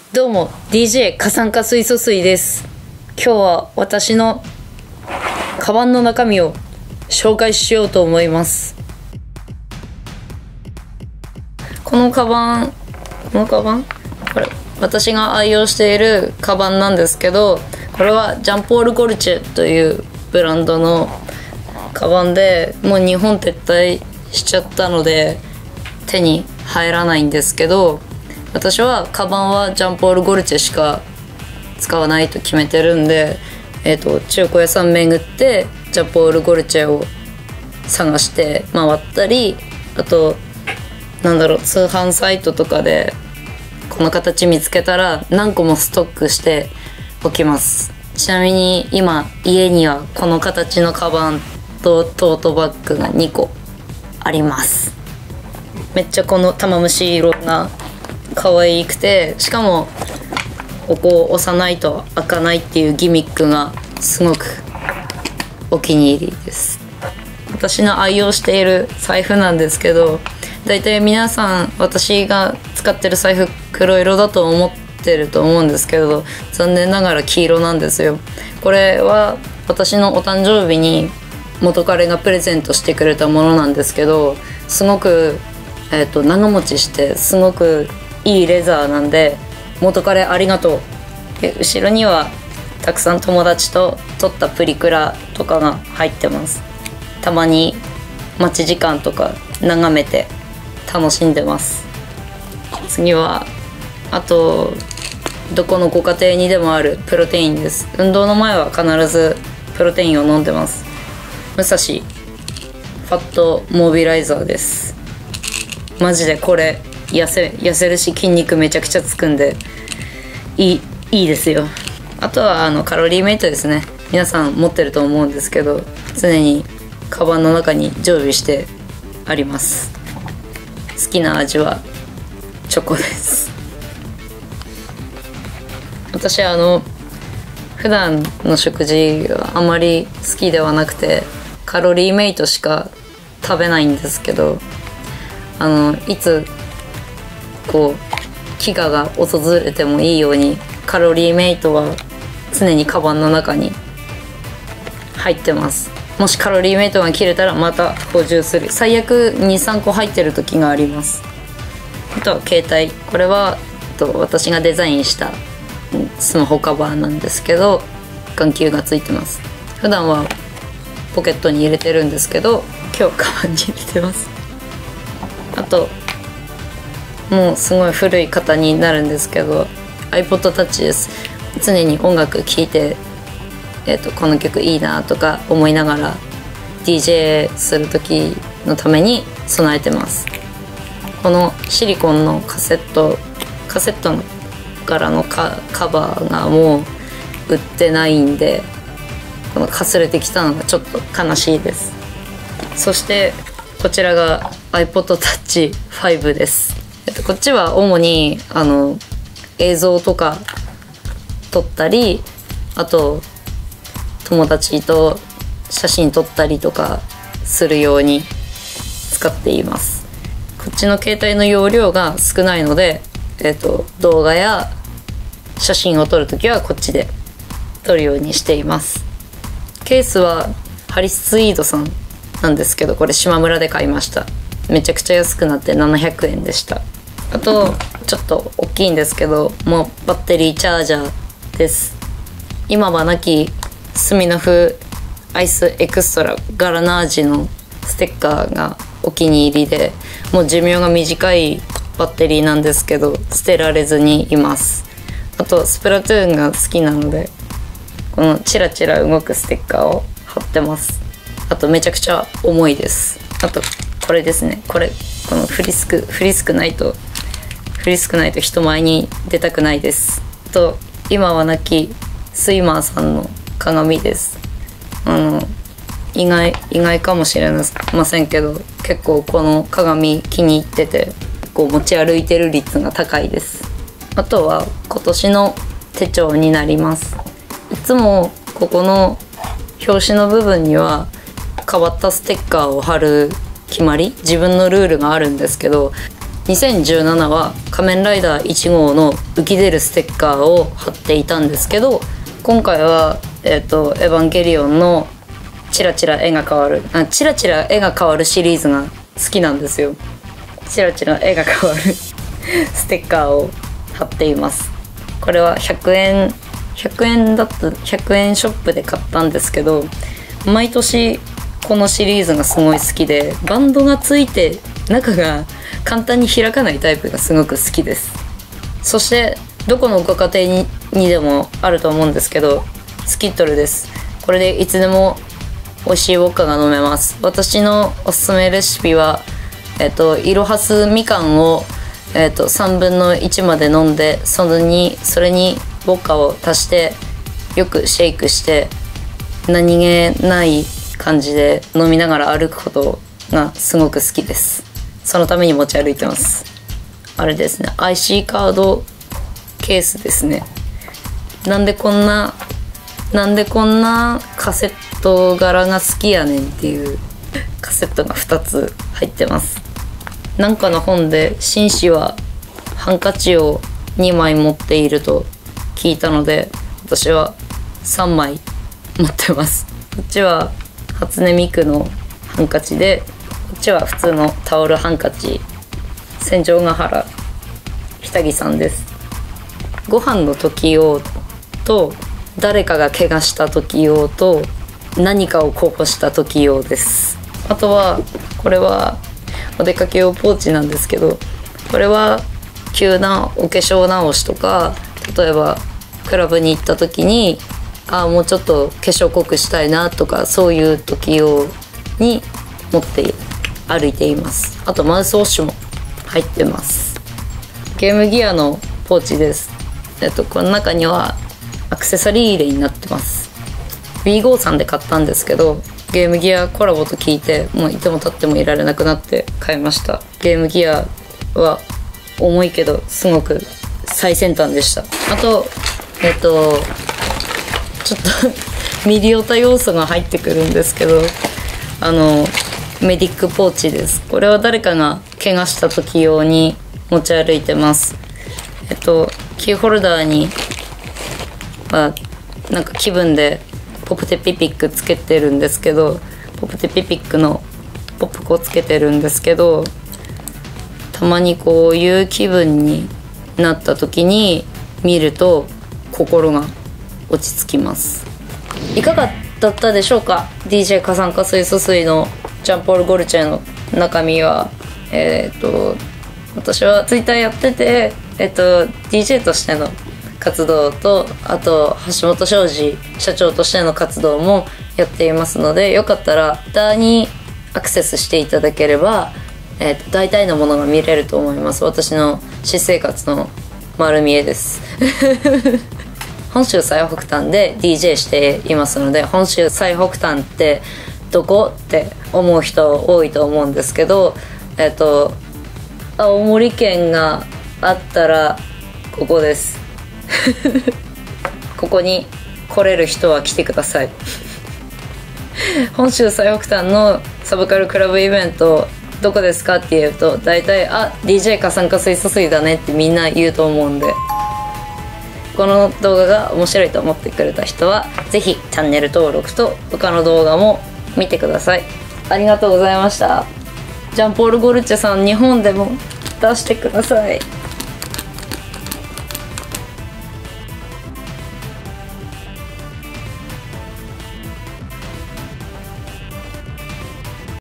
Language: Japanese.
どうも DJ 過酸化水素水です。今日は私のカバンの中身を紹介しようと思います。このカバンこれ私が愛用しているカバンなんですけど、これはジャンポール・ゴルチェというブランドのカバンで、もう日本撤退しちゃったので手に入らないんですけど、私はカバンはジャンポール・ゴルチェしか使わないと決めてるんで、中古屋さん巡ってジャンポール・ゴルチェを探して回ったり、あと通販サイトとかでこの形見つけたら何個もストックしておきます。ちなみに今家にはこの形のカバンとトートバッグが2個あります。めっちゃこの玉虫色が可愛くて、しかもここを押さないと開かないっていうギミックがすごくお気に入りです。私の愛用している財布なんですけど、だいたい皆さん私が使ってる財布黒色だと思ってると思うんですけど、残念ながら黄色なんですよ。これは私のお誕生日に元彼がプレゼントしてくれたものなんですけど、すごく、長持ちしてすごくいいレザーなんで、元彼ありがとう。で後ろにはたくさん友達と撮ったプリクラとかが入ってます。たまに待ち時間とか眺めて楽しんでます。次はあとどこのご家庭にでもあるプロテインです。運動の前は必ずプロテインを飲んでます。武蔵ファットモビライザーです。マジでこれ痩せるし筋肉めちゃくちゃつくんでいいですよ。あとはカロリーメイトですね。皆さん持ってると思うんですけど、常にカバンの中に常備してあります。好きな味はチョコです。私普段の食事があまり好きではなくてカロリーメイトしか食べないんですけど、いつ飢餓が訪れてもいいようにカロリーメイトは常にカバンの中に入ってます。もしカロリーメイトが切れたらまた補充する。最悪 2,3 個入ってる時があります。あとは携帯、これは私がデザインしたスマホカバーなんですけど、眼球がついてます。普段はポケットに入れてるんですけど、今日カバンに入れてます。あともうすごい古い方になるんですけど iPod Touch です。常に音楽聴いて、この曲いいなとか思いながら DJ する時のために備えてます。このシリコンのカセットの柄のカバーがもう売ってないんで、このかすれてきたのがちょっと悲しいです。そしてこちらが iPod Touch 5です。こっちは主に映像とか撮ったり、あと友達と写真撮ったりとかするように使っています。こっちの携帯の容量が少ないので、動画や写真を撮るときはこっちで撮るようにしています。ケースはハリスツイードさんなんですけど、これ島村で買いました。めちゃくちゃ安くなって700円でした。あとちょっと大きいんですけど、もうバッテリーチャージャーです。今はなきスミノフアイスエクストラガラナージのステッカーがお気に入りで、もう寿命が短いバッテリーなんですけど捨てられずにいます。あとスプラトゥーンが好きなのでこのチラチラ動くステッカーを貼ってます。あとめちゃくちゃ重いです。あとこれですね。このフリスクないと人前に出たくないです。と今はなきスイマーさんの鏡です。意外かもしれませんけど、結構この鏡気に入ってて持ち歩いてる率が高いです。あとは今年の手帳になります。いつもここの表紙の部分には変わったステッカーを貼る決まり、自分のルールがあるんですけど、 2017は仮面ライダー1号の浮き出るステッカーを貼っていたんですけど、今回はエヴァンゲリオンのチラチラ絵が変わるチラチラ絵が変わるシリーズが好きなんですよ。チラチラ絵が変わるステッカーを貼っています。これは100円ショップで買ったんですけど、毎年このシリーズがすごい好きで、バンドがついて中が簡単に開かないタイプがすごく好きです。そしてどこのご家庭にでもあると思うんですけど、スキットルです。これでいつでも美味しいウォッカが飲めます。私のおすすめレシピはイロハスみかんを3分の1まで飲んで、それにウォッカを足してよくシェイクして、何気ない感じで飲みながら歩くことがすごく好きです。そのために持ち歩いてます。あれですね、 IC カードケースですね。なんでこんなカセット柄が好きやねんっていうカセットが2つ入ってます。なんかの本で紳士はハンカチを2枚持っていると聞いたので、私は3枚持ってます。こっちは初音ミクのハンカチで、こっちは普通のタオルハンカチ、戦場ヶ原ひたぎさんです。ご飯の時用と、誰かが怪我した時用と、何かをこぼした時用です。あとはこれはお出かけ用ポーチなんですけど、これは急なお化粧直しとか、例えばクラブに行った時にもうちょっと化粧濃くしたいなとか、そういう時用に持って歩いています。あとマウスウォッシュも入ってます。ゲームギアのポーチです。この中にはアクセサリー入れになってます。 WeGo さんで買ったんですけど、ゲームギアコラボと聞いて、もういても立ってもいられなくなって買いました。ゲームギアは重いけどすごく最先端でした。あとちょっとミリオタ要素が入ってくるんですけど、メディックポーチです。これは誰かが怪我した時用に持ち歩いてます。キーホルダーになんか気分でポプテピピックつけてるんですけど、ポプテピピックのポップコつけてるんですけど、たまにこういう気分になった時に見ると心が落ち着きます。いかがだったでしょうか。 DJ 火酸化水素水のジャンポール・ゴルチェの中身は私は Twitter やってて、DJ としての活動と、あと橋本庄司社長としての活動もやっていますので、よかったら Twitter にアクセスしていただければ、大体のものが見れると思います。私の私生活の丸見えです本州最北端で DJ していますので、本州最北端ってどこって思う人多いと思うんですけど、青森県があったらここですここに来れる人は来てください本州最北端のサブカルクラブイベントどこですかって言うと、大体DJ 火酸化水素水だねってみんな言うと思うんで、この動画が面白いと思ってくれた人はぜひチャンネル登録と他の動画も見てください。ありがとうございました。ジャンポール・ゴルチェさん、日本でも出してください。